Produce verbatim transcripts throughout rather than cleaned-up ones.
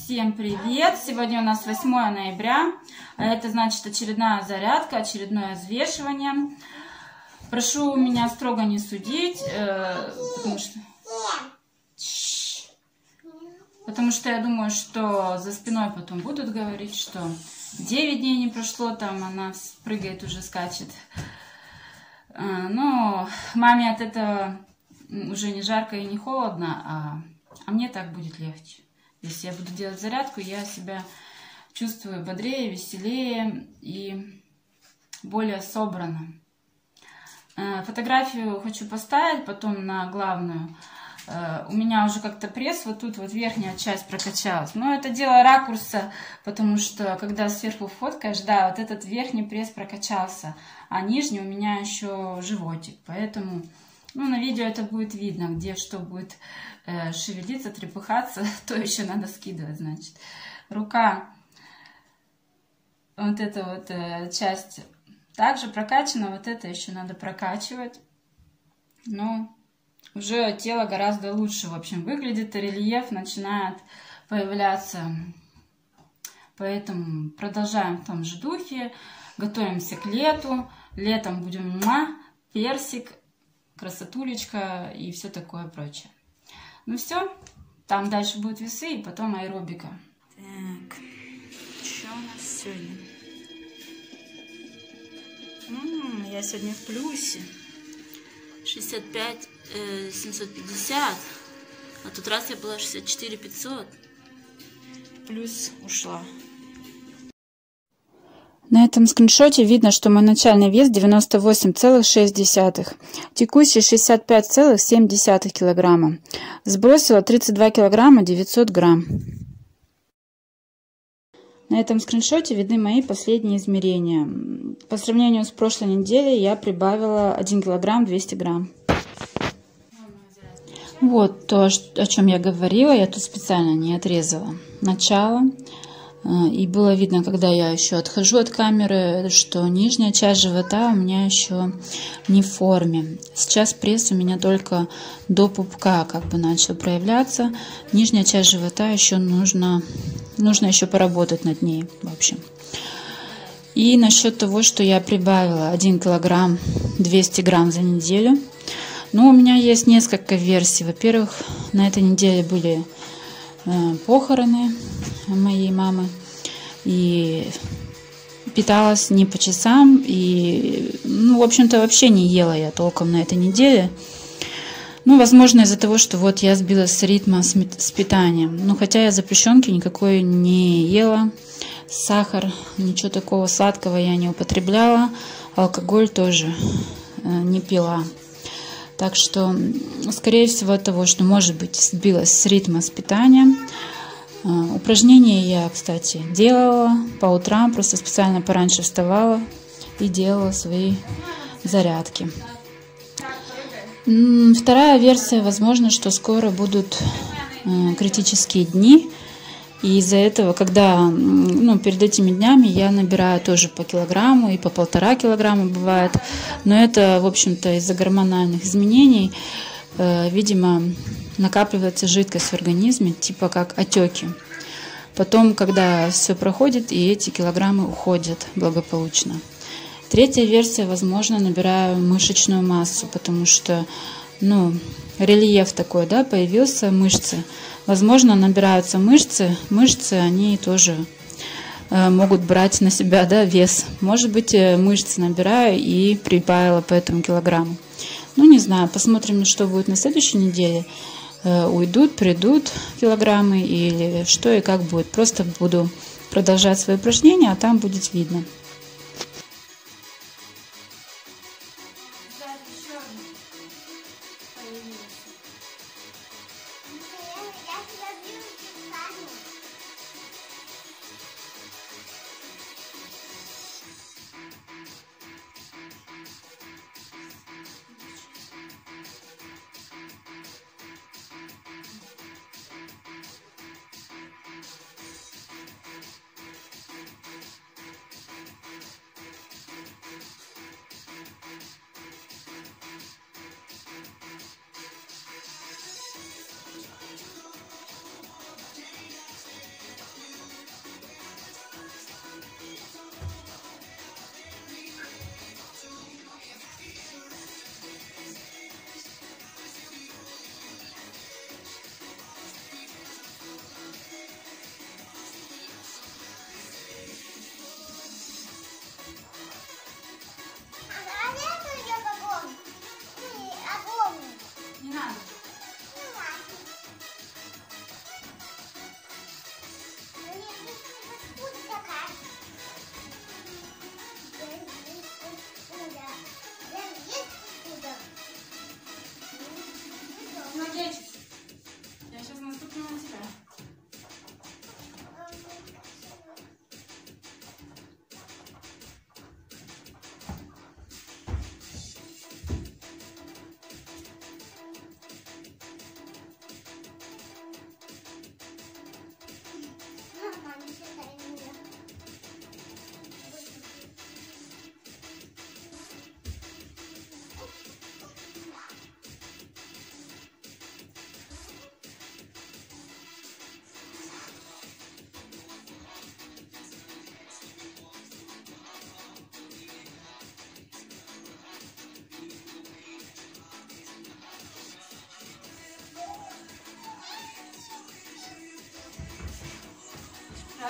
Всем привет! Сегодня у нас восьмое ноября, а это значит очередная зарядка, очередное взвешивание. Прошу меня строго не судить, потому что... Потому что я думаю, что за спиной потом будут говорить, что девять дней не прошло, там она прыгает, уже скачет. Но маме от этого уже не жарко и не холодно, а, а мне так будет легче. Если я буду делать зарядку, я себя чувствую бодрее, веселее и более собрано. Фотографию хочу поставить потом на главную. У меня уже как-то пресс вот тут вот верхняя часть прокачалась. Но это дело ракурса, потому что когда сверху фоткаешь, да, вот этот верхний пресс прокачался, а нижний у меня еще животик. Поэтому, ну, на видео это будет видно, где что будет э, шевелиться, трепыхаться, то еще надо скидывать, значит. Рука, вот эта вот э, часть также прокачана, вот это еще надо прокачивать. Но уже тело гораздо лучше, в общем, выглядит, и рельеф начинает появляться. Поэтому продолжаем в том же духе, готовимся к лету. Летом будем муа, персик, красотулечка и все такое прочее. Ну все, там дальше будут весы и потом аэробика. Так, что у нас сегодня? М-м, я сегодня в плюсе. шестьдесят пять семьсот пятьдесят, а тут раз я была шестьдесят четыре пятьсот, плюс ушла. На этом скриншоте видно, что мой начальный вес девяносто восемь целых шесть десятых, текущий шестьдесят пять целых семь десятых килограмма. Сбросила тридцать два килограмма девятьсот грамм. На этом скриншоте видны мои последние измерения. По сравнению с прошлой неделей я прибавила один килограмм двести грамм. Вот то, о чем я говорила, я тут специально не отрезала начало. И было видно, когда я еще отхожу от камеры, что нижняя часть живота у меня еще не в форме. Сейчас пресс у меня только до пупка как бы начал проявляться. Нижняя часть живота еще нужно, нужно еще поработать над ней, в общем. И насчет того, что я прибавила один килограмм двести грамм за неделю. Ну, у меня есть несколько версий. Во-первых, на этой неделе были похороны моей мамы, и питалась не по часам, и, ну, в общем-то, вообще не ела я толком на этой неделе. Ну, возможно, из-за того, что вот я сбилась с ритма с, с питанием. Ну, хотя я запрещенки никакой не ела, сахар, ничего такого сладкого я не употребляла, алкоголь тоже не пила. Так что, скорее всего, от того, что, может быть, сбилась с ритма с питанием. Упражнения я, кстати, делала по утрам, просто специально пораньше вставала и делала свои зарядки. Вторая версия, возможно, что скоро будут критические дни. И из-за этого, когда, ну, перед этими днями я набираю тоже по килограмму и по полтора килограмма бывает. Но это, в общем-то, из-за гормональных изменений, э, видимо, накапливается жидкость в организме, типа как отеки. Потом, когда все проходит, и эти килограммы уходят благополучно. Третья версия, возможно, набираю мышечную массу, потому что, ну, рельеф такой, да, появился, мышцы. Возможно, набираются мышцы. Мышцы, они тоже э, могут брать на себя, да, вес. Может быть, мышцы набираю и прибавила по этому килограмму. Ну, не знаю, посмотрим, что будет на следующей неделе. Э, уйдут, придут килограммы или что и как будет. Просто буду продолжать свои упражнения, а там будет видно.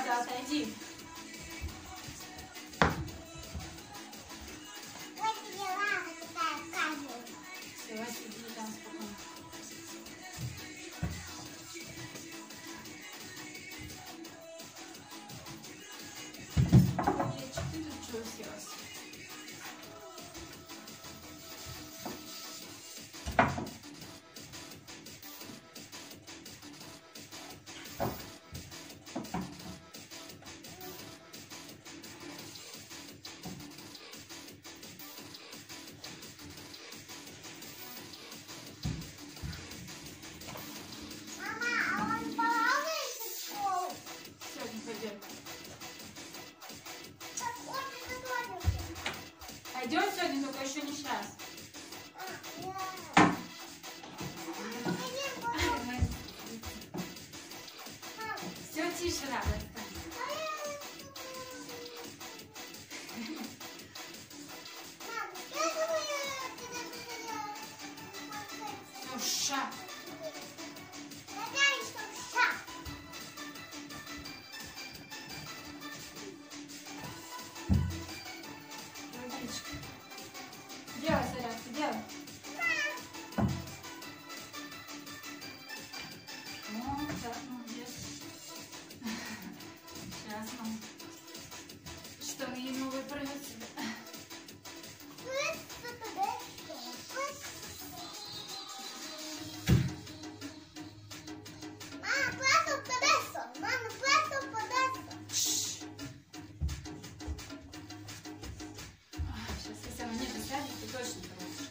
надо, отойди. Вот тебе лава такая камера. Все, сиди там спокойно. Ты тут что уселась? Мама, а он балуется в школу? Сегодня пойдем. Как он не готовился? Пойдем сегодня, только еще не сейчас. А, да. Пойдем, пожалуйста. Мам, Все, тише надо. Отстань. мам, я думаю, когда ты Ну, ша. Давай, что шаг. Водичка. Делай зарядку, делай. О, так, молодец. Сейчас, мам. Что, мне новый прыгать себе? Мама, questo adesso. Mama, questo adesso. Сейчас, если она не засядет, то точно получишь.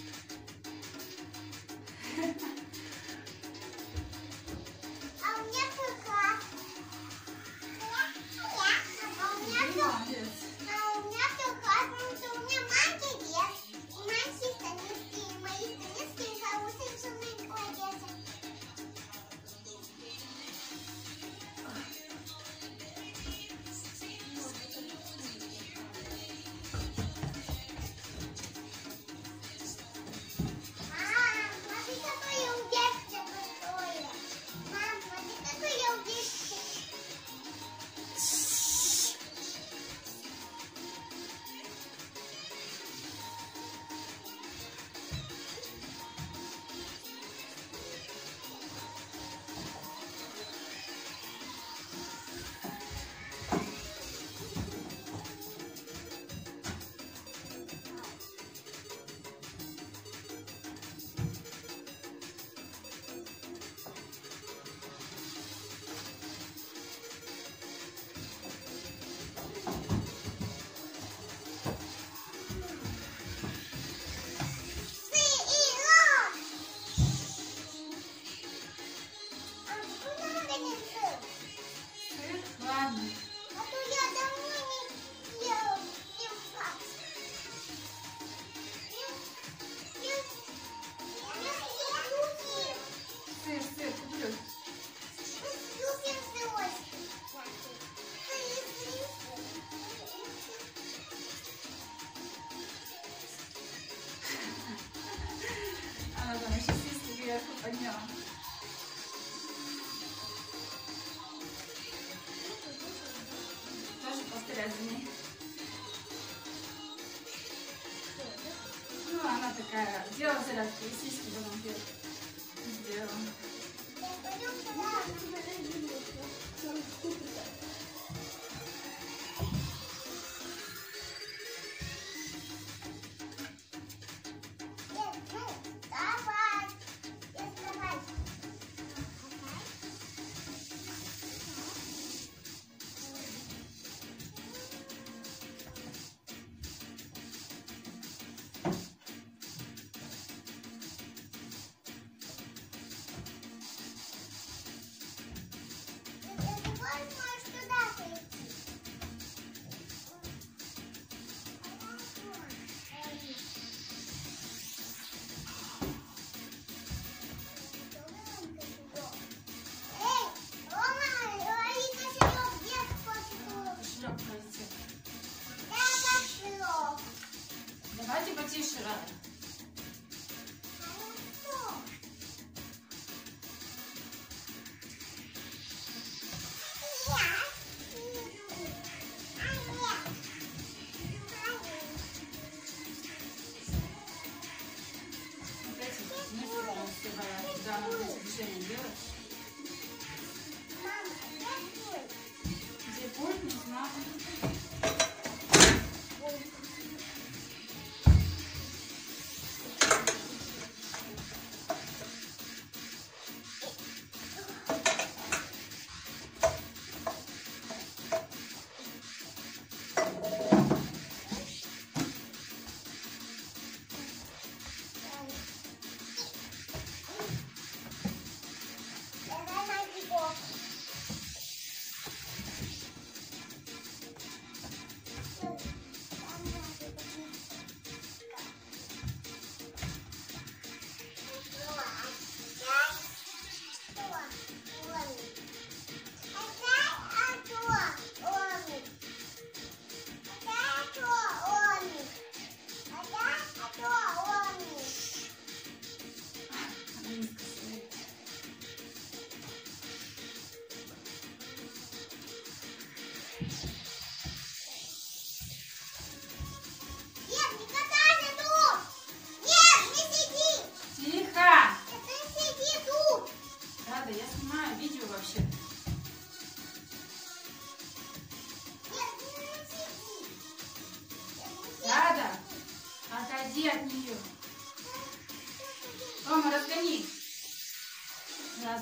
А у меня пока. А у меня Ты все. молодец. А у меня все потому что у меня маленький вес. И маленькие штанишки, и мои штанишки, и хорошие, что мы такое весят. Мам, смотри, какой я удержка большое. Мам, смотри, какой я удержка. Сырок! А куда надо сыр? Сыр? Ладно. А то я давно не ела симпак. Я я Сыр, сыр, куплю. любим сырочки. Она там еще сиськи вверху подняла. Тоже повторять за ней. Ну, она такая, делала зарядку, и сиськи потом вверх сделала. Я пойду сюда. Нет, ну, давай. Нет, давай.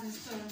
разные стороны.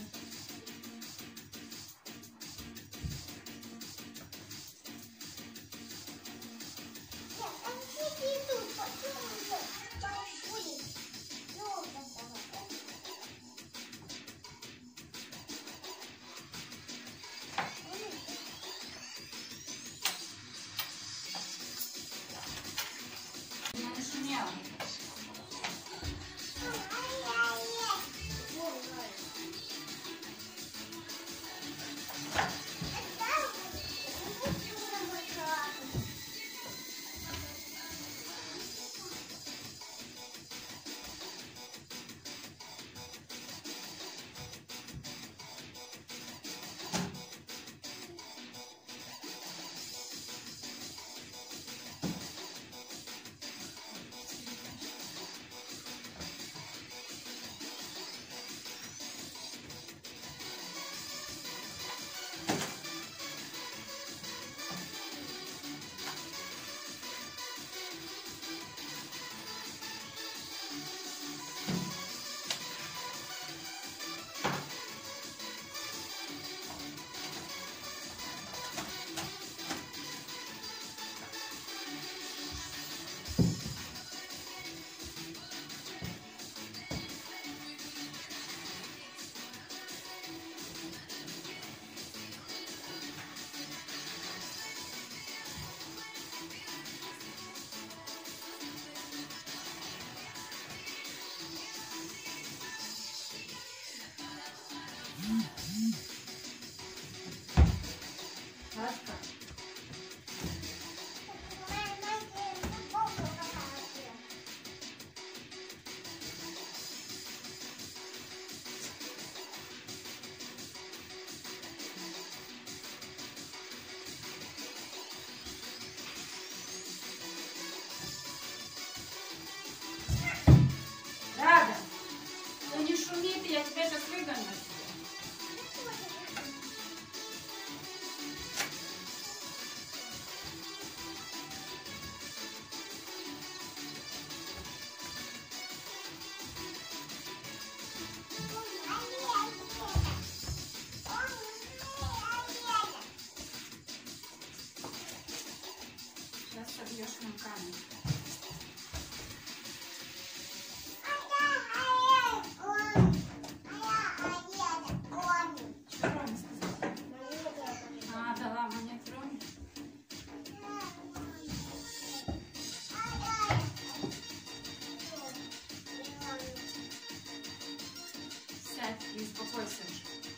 Я тебя сейчас выгоню. Сейчас собьешь руками. И успокойся уже.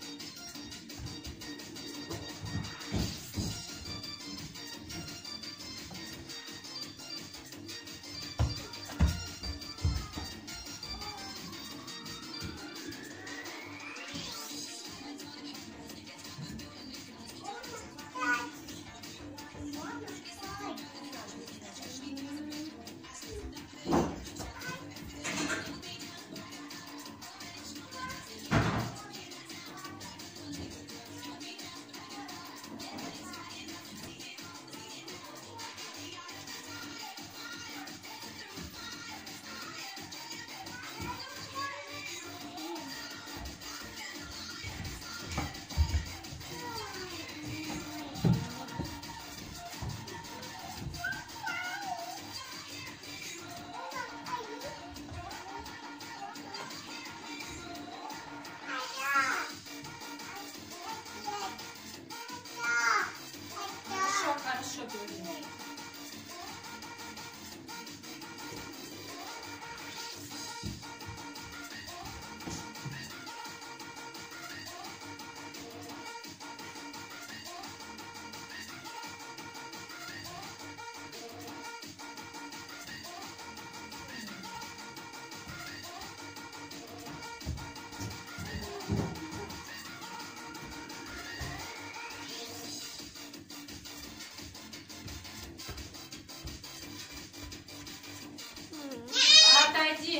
Отойди.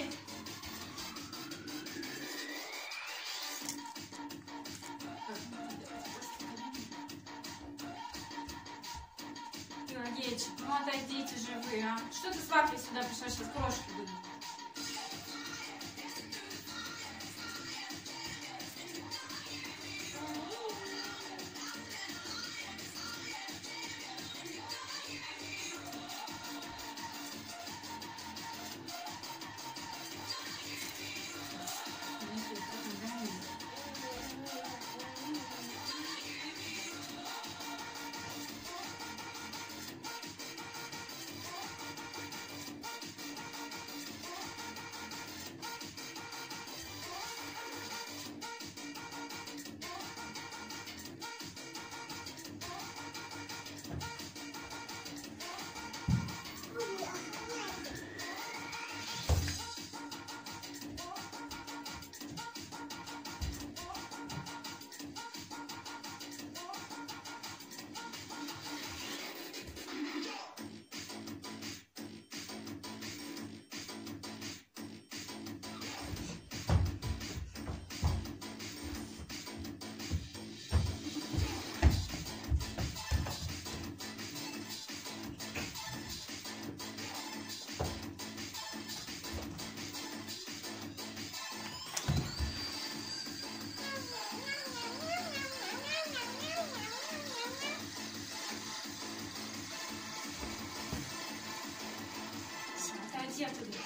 Пелагеечек, ну отойдите же вы, а. Что ты с вафлей сюда пришла? Сейчас крошки будут. Где ты?